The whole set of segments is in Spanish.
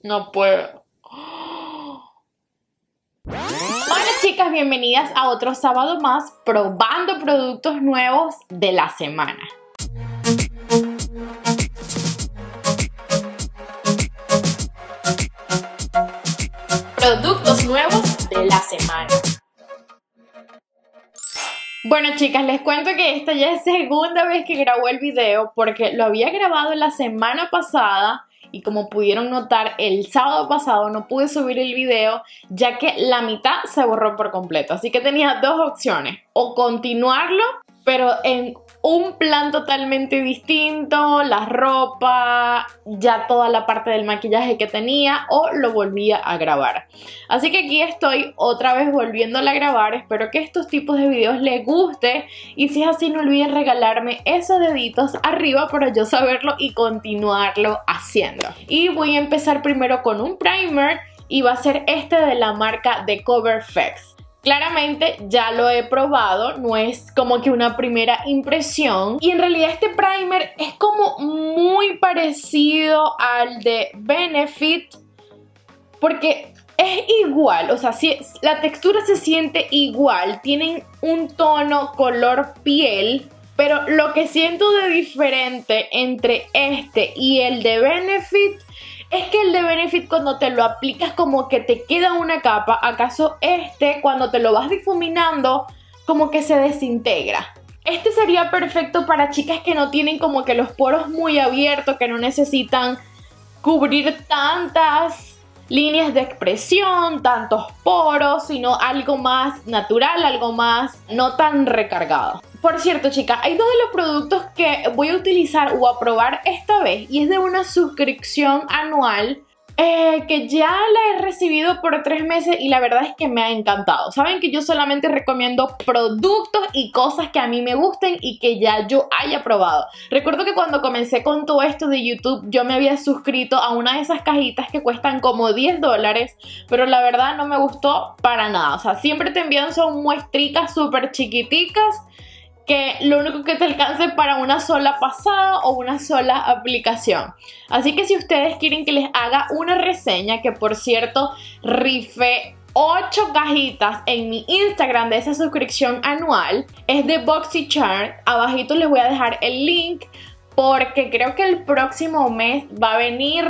No puedo. Hola chicas, bienvenidas a otro sábado más probando productos nuevos de la semana. Productos nuevos de la semana. Bueno chicas, les cuento que esta ya es segunda vez que grabo el video porque lo había grabado la semana pasada y como pudieron notar el sábado pasado no pude subir el video ya que la mitad se borró por completo. Así que tenía dos opciones, o continuarlo pero en un plan totalmente distinto, la ropa, ya toda la parte del maquillaje que tenía, o lo volvía a grabar. Así que aquí estoy otra vez volviéndola a grabar. Espero que estos tipos de videos les guste y si es así no olviden regalarme esos deditos arriba para yo saberlo y continuarlo haciendo. Y voy a empezar primero con un primer y va a ser este de la marca The Cover FX. Claramente ya lo he probado, no es como que una primera impresión. Y en realidad este primer es como muy parecido al de Benefit. Porque es igual, o sea, la textura se siente igual. Tienen un tono color piel. Pero lo que siento de diferente entre este y el de Benefit es que el de Benefit cuando te lo aplicas como que te queda una capa. ¿Acaso este cuando te lo vas difuminando como que se desintegra? Este sería perfecto para chicas que no tienen como que los poros muy abiertos, que no necesitan cubrir tantas líneas de expresión, tantos poros, sino algo más natural, algo más no tan recargado. Por cierto, chicas, hay dos de los productos que voy a utilizar o a probar esta vez y es de una suscripción anual que ya la he recibido por 3 meses y la verdad es que me ha encantado. Saben que yo solamente recomiendo productos y cosas que a mí me gusten y que ya yo haya probado. Recuerdo que cuando comencé con todo esto de YouTube yo me había suscrito a una de esas cajitas que cuestan como $10, pero la verdad no me gustó para nada. O sea, siempre te envían son muestricas súper chiquiticas que lo único que te alcance para una sola pasada o una sola aplicación. Así que si ustedes quieren que les haga una reseña, que por cierto rifé 8 cajitas en mi Instagram de esa suscripción anual, es de BoxyCharm. Abajito les voy a dejar el link porque creo que el próximo mes va a venir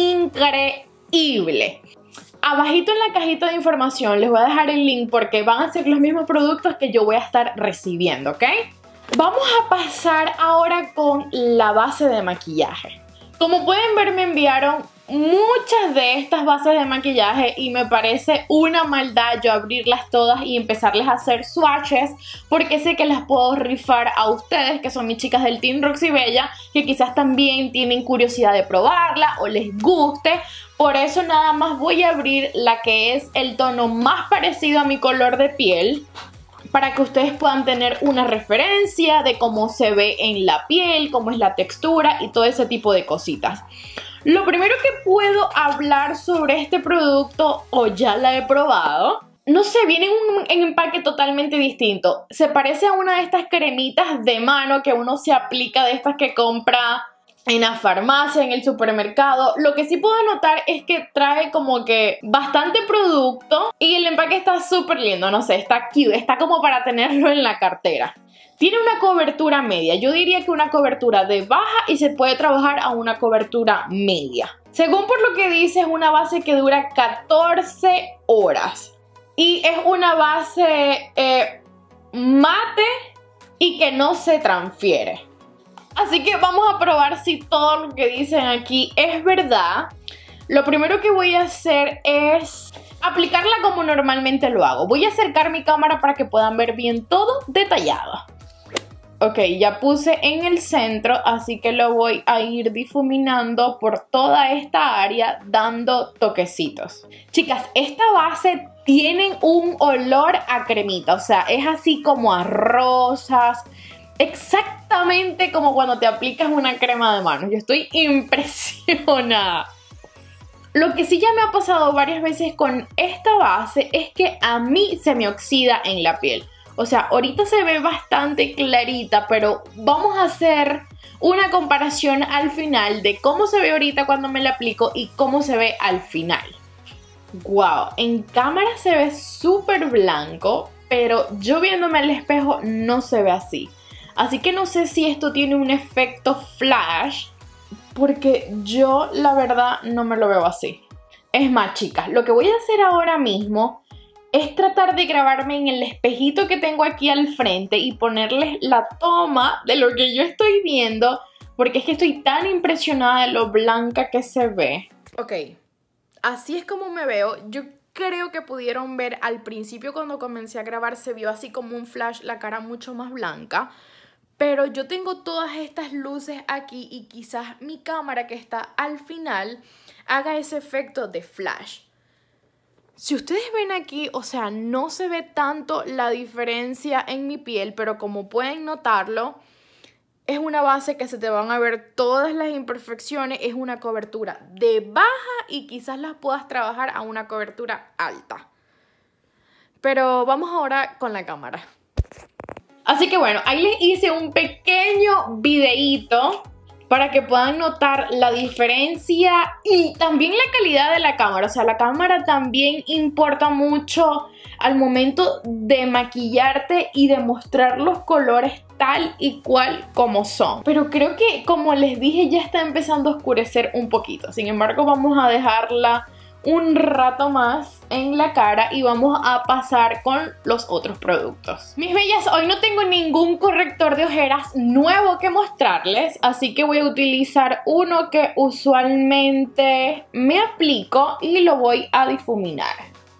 increíble. Abajito en la cajita de información les voy a dejar el link porque van a ser los mismos productos que yo voy a estar recibiendo, ¿ok? Vamos a pasar ahora con la base de maquillaje. Como pueden ver, me enviaron muchas de estas bases de maquillaje y me parece una maldad yo abrirlas todas y empezarles a hacer swatches porque sé que las puedo rifar a ustedes que son mis chicas del Team Roxy Bella, que quizás también tienen curiosidad de probarla o les guste. Por eso nada más voy a abrir la que es el tono más parecido a mi color de piel para que ustedes puedan tener una referencia de cómo se ve en la piel, cómo es la textura y todo ese tipo de cositas. Lo primero que puedo hablar sobre este producto, o ya la he probado, no sé, viene en un empaque totalmente distinto. Se parece a una de estas cremitas de mano que uno se aplica, de estas que compra en la farmacia, en el supermercado. Lo que sí puedo notar es que trae como que bastante producto y el empaque está súper lindo, no sé, está cute, está como para tenerlo en la cartera. Tiene una cobertura media, yo diría que una cobertura de baja y se puede trabajar a una cobertura media. Según por lo que dice, es una base que dura 14 horas y es una base mate y que no se transfiere. Así que vamos a probar si todo lo que dicen aquí es verdad. Lo primero que voy a hacer es aplicarla como normalmente lo hago. Voy a acercar mi cámara para que puedan ver bien todo detallado. Ok, ya puse en el centro, así que lo voy a ir difuminando por toda esta área, dando toquecitos. Chicas, esta base tiene un olor a cremita, o sea, es así como a rosas. Exactamente como cuando te aplicas una crema de manos. Yo estoy impresionada. Lo que sí ya me ha pasado varias veces con esta base es que a mí se me oxida en la piel. O sea, ahorita se ve bastante clarita, pero vamos a hacer una comparación al final de cómo se ve ahorita cuando me la aplico y cómo se ve al final. Wow, en cámara se ve súper blanco, pero yo viéndome al espejo no se ve así. Así que no sé si esto tiene un efecto flash, porque yo la verdad no me lo veo así. Es más, chicas, lo que voy a hacer ahora mismo es tratar de grabarme en el espejito que tengo aquí al frente y ponerles la toma de lo que yo estoy viendo, porque es que estoy tan impresionada de lo blanca que se ve. Ok, así es como me veo. Yo creo que pudieron ver al principio cuando comencé a grabar se vio así como un flash, la cara mucho más blanca. Pero yo tengo todas estas luces aquí y quizás mi cámara que está al final haga ese efecto de flash. Si ustedes ven aquí, o sea, no se ve tanto la diferencia en mi piel, pero como pueden notarlo, es una base que se te van a ver todas las imperfecciones, es una cobertura de baja y quizás las puedas trabajar a una cobertura alta. Pero vamos ahora con la cámara. Así que bueno, ahí les hice un pequeño videíto para que puedan notar la diferencia y también la calidad de la cámara. O sea, la cámara también importa mucho al momento de maquillarte y de mostrar los colores tal y cual como son. Pero creo que, como les dije, ya está empezando a oscurecer un poquito. Sin embargo, vamos a dejarla un rato más en la cara y vamos a pasar con los otros productos. Mis bellas, hoy no tengo ningún corrector de ojeras nuevo que mostrarles, así que voy a utilizar uno que usualmente me aplico y lo voy a difuminar.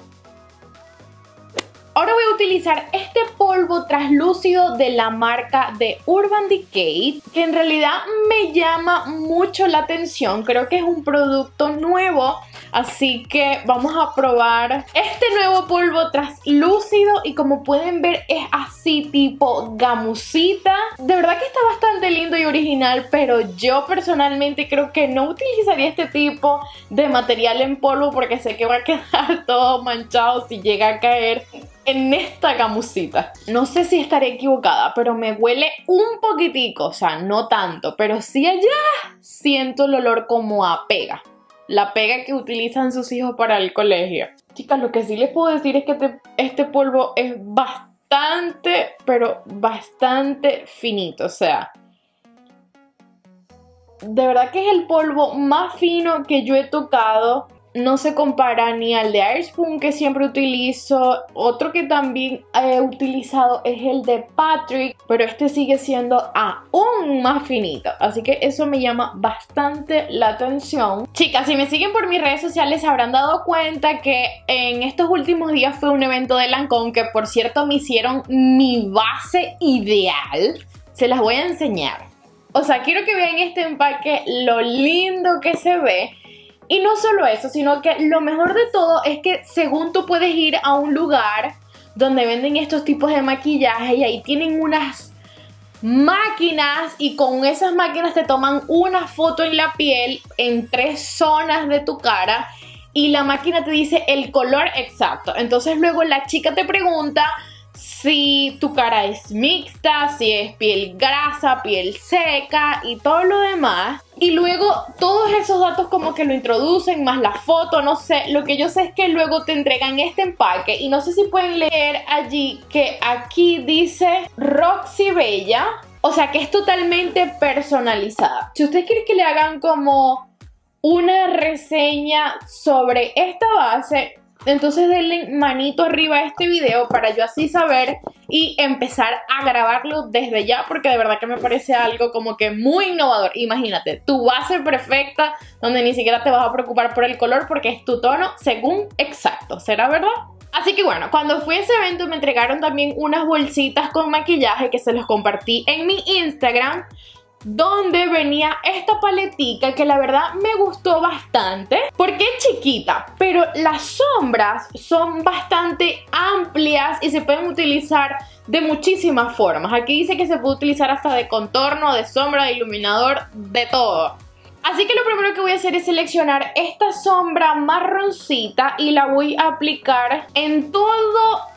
Ahora voy a utilizar este polvo translúcido de la marca de Urban Decay, que en realidad me llama mucho la atención. Creo que es un producto nuevo, así que vamos a probar este nuevo polvo translúcido y como pueden ver es así tipo gamusita. De verdad que está bastante lindo y original, pero yo personalmente creo que no utilizaría este tipo de material en polvo porque sé que va a quedar todo manchado si llega a caer en esta gamusita. No sé si estaré equivocada, pero me huele un poquitico, o sea, no tanto, pero sí allá siento el olor como a pega. La pega que utilizan sus hijos para el colegio. Chicas, lo que sí les puedo decir es que este polvo es bastante, pero bastante finito, o sea, de verdad que es el polvo más fino que yo he tocado. No se compara ni al de Airspun que siempre utilizo. Otro que también he utilizado es el de Patrick, pero este sigue siendo aún más finito. Así que eso me llama bastante la atención. Chicas, si me siguen por mis redes sociales se habrán dado cuenta que en estos últimos días fue un evento de Lancôme, que por cierto me hicieron mi base ideal. Se las voy a enseñar. O sea, quiero que vean este empaque, lo lindo que se ve. Y no solo eso, sino que lo mejor de todo es que según tú puedes ir a un lugar donde venden estos tipos de maquillaje y ahí tienen unas máquinas y con esas máquinas te toman una foto en la piel en 3 zonas de tu cara y la máquina te dice el color exacto. Entonces luego la chica te pregunta si tu cara es mixta, si es piel grasa, piel seca y todo lo demás. Y luego todos esos datos como que lo introducen, más la foto, no sé. Lo que yo sé es que luego te entregan este empaque y no sé si pueden leer allí que aquí dice Roxy Bella. O sea que es totalmente personalizada. Si ustedes quieren que le hagan como una reseña sobre esta base, entonces denle manito arriba a este video para yo así saber y empezar a grabarlo desde ya, porque de verdad que me parece algo como que muy innovador. Imagínate, tu base perfecta donde ni siquiera te vas a preocupar por el color porque es tu tono según exacto, ¿será verdad? Así que bueno, cuando fui a ese evento me entregaron también unas bolsitas con maquillaje que se los compartí en mi Instagram, donde venía esta paletica que la verdad me gustó bastante porque es chiquita, pero las sombras son bastante amplias y se pueden utilizar de muchísimas formas. Aquí dice que se puede utilizar hasta de contorno, de sombra, de iluminador, de todo. Así que lo primero que voy a hacer es seleccionar esta sombra marroncita y la voy a aplicar en todo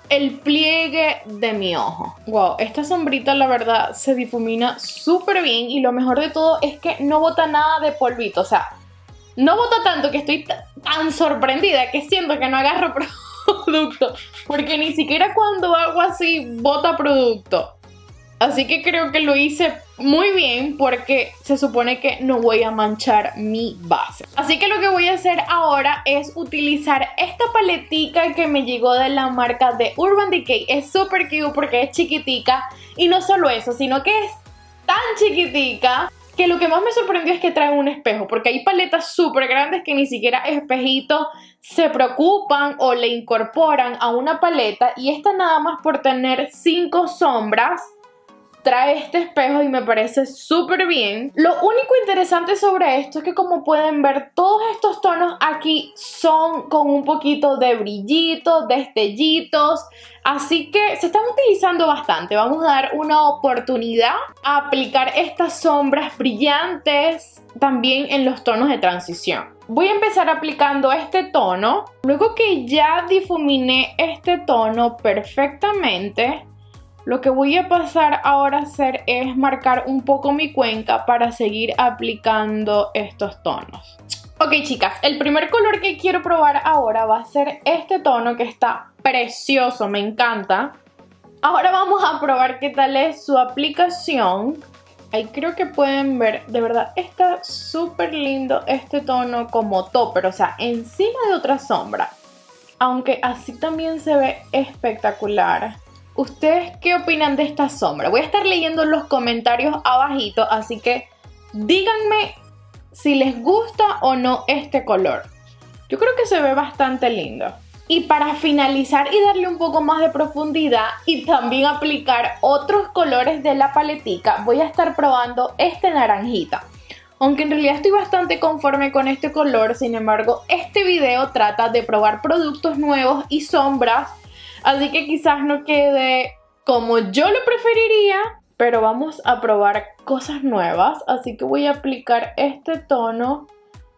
el pliegue de mi ojo. Wow, esta sombrita la verdad se difumina súper bien y lo mejor de todo es que no bota nada de polvito, o sea, no bota tanto que estoy tan sorprendida que siento que no agarro producto, porque ni siquiera cuando hago así bota producto. Así que creo que lo hice muy bien porque se supone que no voy a manchar mi base. Así que lo que voy a hacer ahora es utilizar esta paletica que me llegó de la marca de Urban Decay. Es súper cute porque es chiquitica y no solo eso, sino que es tan chiquitica que lo que más me sorprendió es que trae un espejo, porque hay paletas súper grandes que ni siquiera espejitos se preocupan o le incorporan a una paleta, y esta nada más por tener 5 sombras trae este espejo y me parece súper bien. Lo único interesante sobre esto es que, como pueden ver, todos estos tonos aquí son con un poquito de brillitos, destellitos, así que se están utilizando bastante. Vamos a dar una oportunidad a aplicar estas sombras brillantes también en los tonos de transición. Voy a empezar aplicando este tono. Luego que ya difuminé este tono perfectamente, lo que voy a pasar ahora a hacer es marcar un poco mi cuenca para seguir aplicando estos tonos. Ok, chicas, el primer color que quiero probar ahora va a ser este tono que está precioso, me encanta. Ahora vamos a probar qué tal es su aplicación. Ahí creo que pueden ver, de verdad está súper lindo este tono como topper, o sea, encima de otra sombra. Aunque así también se ve espectacular. ¿Ustedes qué opinan de esta sombra? Voy a estar leyendo los comentarios abajito, así que díganme si les gusta o no este color. Yo creo que se ve bastante lindo. Y para finalizar y darle un poco más de profundidad y también aplicar otros colores de la paletica, voy a estar probando este naranjita. Aunque en realidad estoy bastante conforme con este color, sin embargo, este video trata de probar productos nuevos y sombras. Así que quizás no quede como yo lo preferiría, pero vamos a probar cosas nuevas. Así que voy a aplicar este tono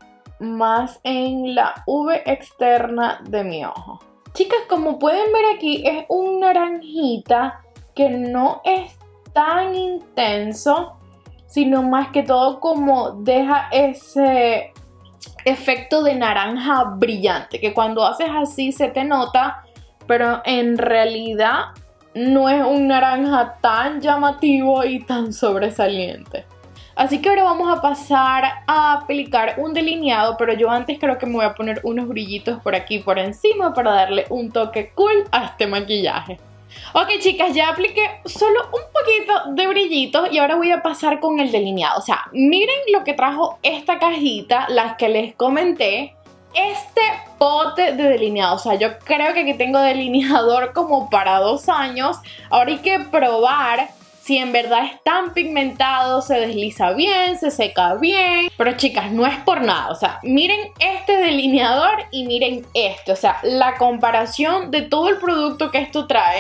más en la V externa de mi ojo. Chicas, como pueden ver aquí, es un naranjita que no es tan intenso, sino más que todo como deja ese efecto de naranja brillante, que cuando haces así se te nota, pero en realidad no es un naranja tan llamativo y tan sobresaliente. Así que ahora vamos a pasar a aplicar un delineado, pero yo antes creo que me voy a poner unos brillitos por aquí por encima para darle un toque cool a este maquillaje. Ok, chicas, ya apliqué solo un poquito de brillitos y ahora voy a pasar con el delineado. O sea, miren lo que trajo esta cajita, las que les comenté. Este pote de delineado, o sea, yo creo que aquí tengo delineador como para 2 años. Ahora hay que probar si en verdad es tan pigmentado, se desliza bien, se seca bien. Pero chicas, no es por nada, o sea, miren este delineador y miren este. O sea, la comparación de todo el producto que esto trae.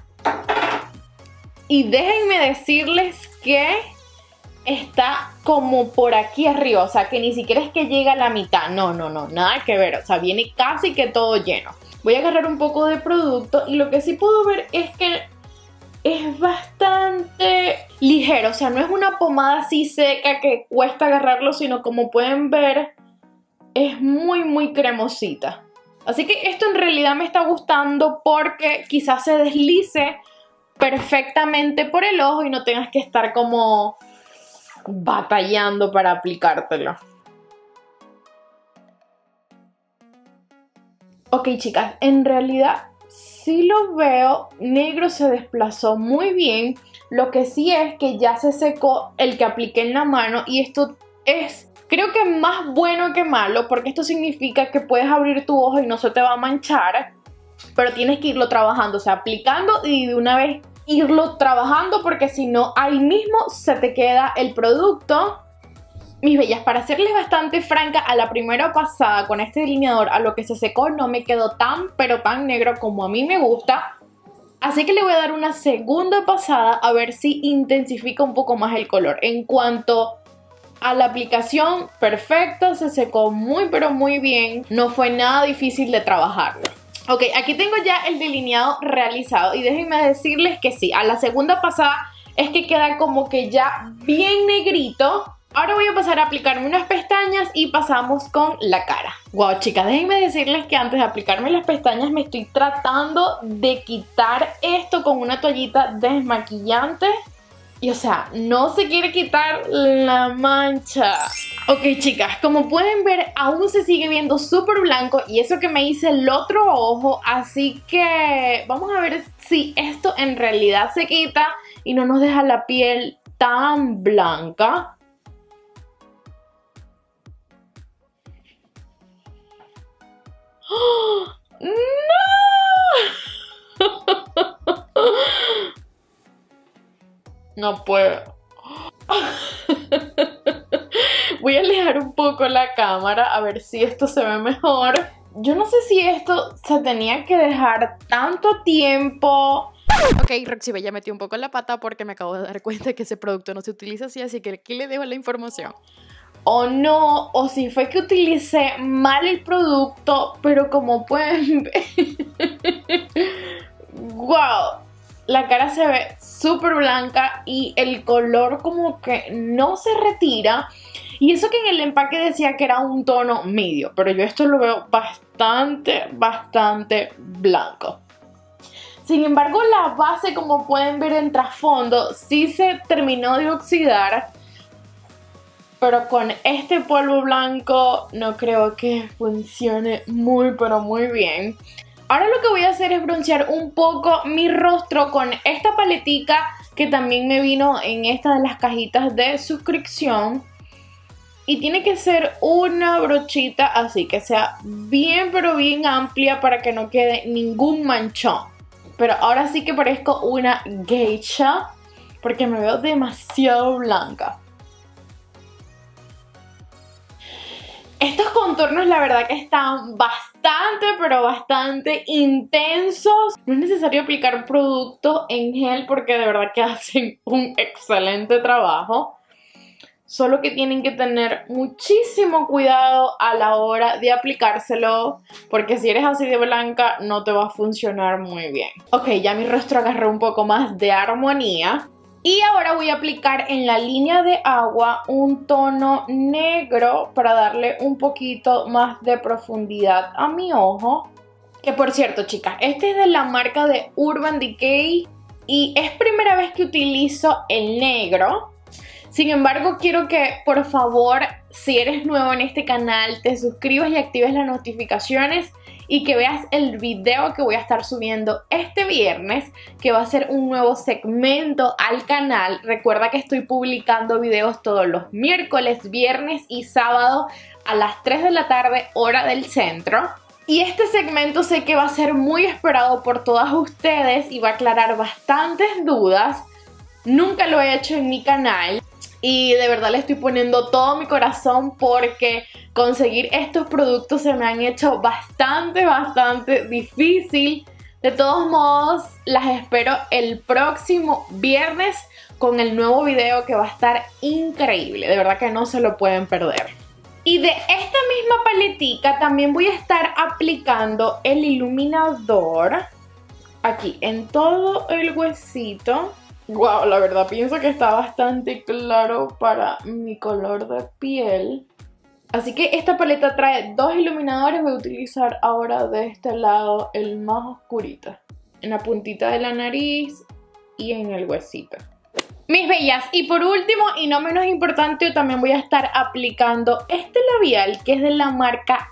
Y déjenme decirles que está como por aquí arriba, o sea, que ni siquiera es que llega a la mitad. No, nada que ver, o sea, viene casi que todo lleno. Voy a agarrar un poco de producto y lo que sí puedo ver es que es bastante ligero, o sea, no es una pomada así seca que cuesta agarrarlo, sino como pueden ver, es muy cremosita. Así que esto en realidad me está gustando porque quizás se deslice perfectamente por el ojo y no tengas que estar como batallando para aplicártelo. Ok, chicas, en realidad sí lo veo, negro se desplazó muy bien. Lo que sí es que ya se secó el que apliqué en la mano y esto es, creo que más bueno que malo, porque esto significa que puedes abrir tu ojo y no se te va a manchar, pero tienes que irlo trabajando, o sea, aplicando y de una vez irlo trabajando, porque si no, ahí mismo se te queda el producto. Mis bellas, para serles bastante franca, a la primera pasada con este delineador, a lo que se secó no me quedó tan, pero tan negro como a mí me gusta. Así que le voy a dar una segunda pasada a ver si intensifica un poco más el color. En cuanto a la aplicación, perfecto, se secó muy pero muy bien. No fue nada difícil de trabajarlo. Ok, aquí tengo ya el delineado realizado y déjenme decirles que sí, a la segunda pasada es que queda como que ya bien negrito. Ahora voy a pasar a aplicarme unas pestañas y pasamos con la cara. Wow, chicas, déjenme decirles que antes de aplicarme las pestañas me estoy tratando de quitar esto con una toallita desmaquillante. Y o sea, no se quiere quitar la mancha. Ok, chicas, como pueden ver, aún se sigue viendo súper blanco y eso que me hice el otro ojo, así que vamos a ver si esto en realidad se quita y no nos deja la piel tan blanca. ¡Oh! ¡No! No puedo. Voy a alejar un poco la cámara a ver si esto se ve mejor. Yo no sé si esto se tenía que dejar tanto tiempo. Ok, Roxy ya metí un poco la pata porque me acabo de dar cuenta que ese producto no se utiliza así que aquí le dejo la información. O no, o si fue que utilicé mal el producto, pero como pueden ver, wow, la cara se ve súper blanca y el color como que no se retira. Y eso que en el empaque decía que era un tono medio, pero yo esto lo veo bastante blanco. Sin embargo, la base, como pueden ver en trasfondo, sí se terminó de oxidar. Pero con este polvo blanco no creo que funcione pero muy bien. Ahora lo que voy a hacer es broncear un poco mi rostro con esta paletica que también me vino en esta de las cajitas de suscripción. Y tiene que ser una brochita así, que sea bien pero bien amplia para que no quede ningún manchón. Pero ahora sí que parezco una geisha porque me veo demasiado blanca. Estos contornos la verdad que están bastante intensos. No es necesario aplicar producto en gel porque de verdad que hacen un excelente trabajo. Solo que tienen que tener muchísimo cuidado a la hora de aplicárselo, porque si eres así de blanca no te va a funcionar muy bien. Ok, ya mi rostro agarró un poco más de armonía. Y ahora voy a aplicar en la línea de agua un tono negro para darle un poquito más de profundidad a mi ojo. Que por cierto, chicas, este es de la marca de Urban Decay y es primera vez que utilizo el negro. Sin embargo, quiero que por favor, si eres nuevo en este canal, te suscribas y actives las notificaciones y que veas el video que voy a estar subiendo este viernes, que va a ser un nuevo segmento al canal. Recuerda que estoy publicando videos todos los miércoles, viernes y sábado a las 3 de la tarde, hora del centro. Y este segmento sé que va a ser muy esperado por todas ustedes y va a aclarar bastantes dudas. Nunca lo he hecho en mi canal. Y de verdad le estoy poniendo todo mi corazón porque conseguir estos productos se me han hecho bastante difícil. De todos modos, las espero el próximo viernes con el nuevo video que va a estar increíble. De verdad que no se lo pueden perder. Y de esta misma paletica también voy a estar aplicando el iluminador aquí en todo el huesito. Wow, la verdad pienso que está bastante claro para mi color de piel. Así que esta paleta trae dos iluminadores. Voy a utilizar ahora de este lado el más oscurito, en la puntita de la nariz y en el huesito. Mis bellas, y por último y no menos importante, también voy a estar aplicando este labial que es de la marca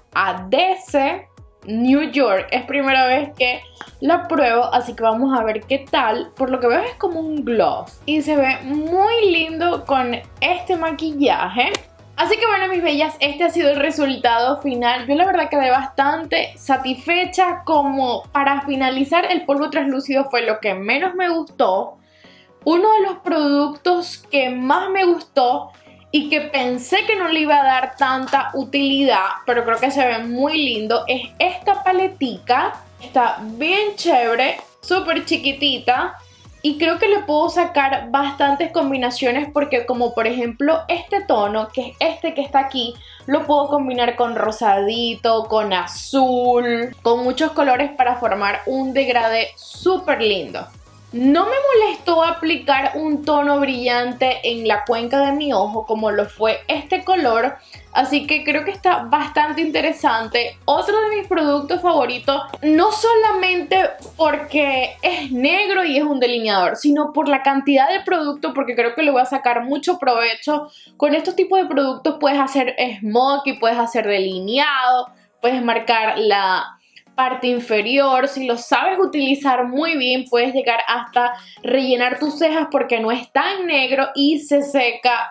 ADC New York. Es primera vez que la pruebo, así que vamos a ver qué tal. Por lo que veo es como un gloss y se ve muy lindo con este maquillaje. Así que bueno, mis bellas, este ha sido el resultado final. Yo la verdad quedé bastante satisfecha. Como para finalizar, el polvo translúcido fue lo que menos me gustó. Uno de los productos que más me gustó y que pensé que no le iba a dar tanta utilidad, pero creo que se ve muy lindo, es esta paletica. Está bien chévere, súper chiquitita y creo que le puedo sacar bastantes combinaciones porque como por ejemplo este tono, que es este que está aquí, lo puedo combinar con rosadito, con azul, con muchos colores para formar un degradé súper lindo. No me molestó aplicar un tono brillante en la cuenca de mi ojo como lo fue este color, así que creo que está bastante interesante. Otro de mis productos favoritos, no solamente porque es negro y es un delineador, sino por la cantidad de producto, porque creo que le voy a sacar mucho provecho. Con estos tipos de productos puedes hacer smokey, puedes hacer delineado, puedes marcar la parte inferior. Si lo sabes utilizar muy bien, puedes llegar hasta rellenar tus cejas porque no es tan negro y se seca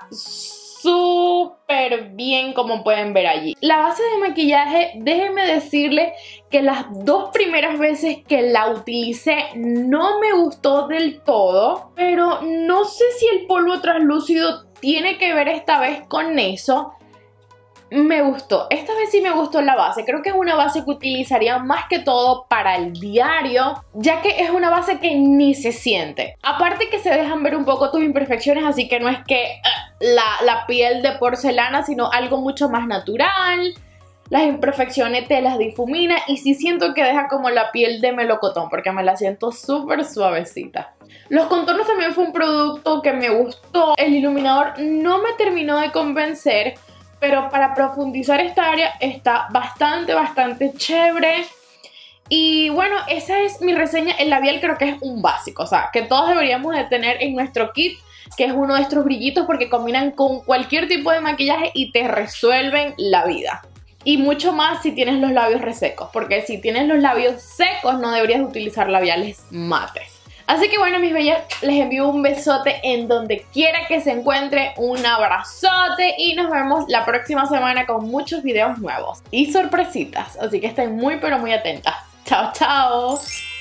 súper bien, como pueden ver allí. La base de maquillaje, déjenme decirles que las dos primeras veces que la utilicé no me gustó del todo, pero no sé si el polvo translúcido tiene que ver esta vez con eso. Me gustó, esta vez sí me gustó la base. Creo que es una base que utilizaría más que todo para el diario, ya que es una base que ni se siente. Aparte que se dejan ver un poco tus imperfecciones, así que no es que la piel de porcelana, sino algo mucho más natural. Las imperfecciones te las difumina y sí siento que deja como la piel de melocotón, porque me la siento súper suavecita. Los contornos también fue un producto que me gustó. El iluminador no me terminó de convencer, pero para profundizar esta área está bastante chévere. Y bueno, esa es mi reseña. El labial creo que es un básico, o sea, que todos deberíamos de tener en nuestro kit, que es uno de estos brillitos porque combinan con cualquier tipo de maquillaje y te resuelven la vida. Y mucho más si tienes los labios resecos, porque si tienes los labios secos no deberías utilizar labiales mates. Así que bueno, mis bellas, les envío un besote en donde quiera que se encuentre, un abrazote y nos vemos la próxima semana con muchos videos nuevos y sorpresitas, así que estén muy pero muy atentas. ¡Chao, chao!